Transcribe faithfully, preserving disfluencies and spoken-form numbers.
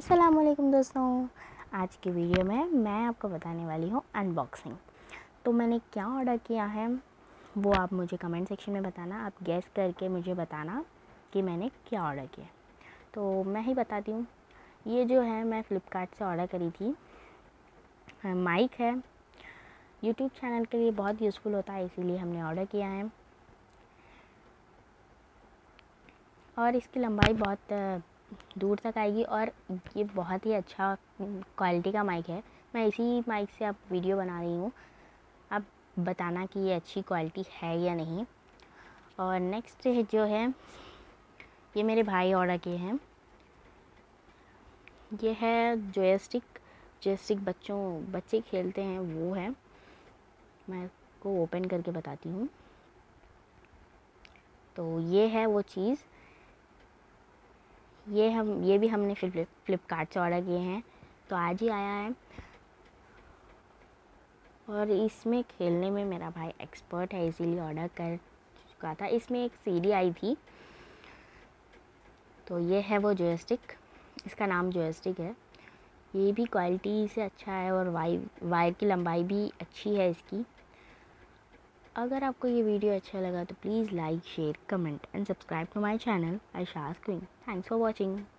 अस्सलाम वालेकुम दोस्तों। आज की वीडियो में मैं आपको बताने वाली हूँ अनबॉक्सिंग। तो मैंने क्या ऑर्डर किया है वो आप मुझे कमेंट सेक्शन में बताना। आप गैस करके मुझे बताना कि मैंने क्या ऑर्डर किया। तो मैं ही बताती हूँ। ये जो है मैं फ़्लिपकार्ट से ऑर्डर करी थी। माइक है, यूट्यूब चैनल के लिए बहुत यूज़फुल होता है, इसीलिए हमने ऑर्डर किया है। और इसकी लंबाई बहुत दूर तक आएगी और ये बहुत ही अच्छा क्वालिटी का माइक है। मैं इसी माइक से अब वीडियो बना रही हूँ। आप बताना कि ये अच्छी क्वालिटी है या नहीं। और नेक्स्ट जो है ये मेरे भाई ऑर्डर किए हैं। ये है जॉयस्टिक। जॉयस्टिक बच्चों बच्चे खेलते हैं वो है। मैं इसको ओपन करके बताती हूँ। तो ये है वो चीज़। ये हम ये भी हमने फ्लिप फ्लिपकार्ट से ऑर्डर किए हैं, तो आज ही आया है। और इसमें खेलने में मेरा भाई एक्सपर्ट है, इसीलिए ऑर्डर कर चुका था। इसमें एक सीडी आई थी। तो ये है वो जॉयस्टिक, इसका नाम जॉयस्टिक है। ये भी क्वालिटी से अच्छा है और वायर वायर की लंबाई भी अच्छी है इसकी। अगर आपको ये वीडियो अच्छा लगा तो please like, share, comment and subscribe to my channel Ayesha's queen. Thanks for watching.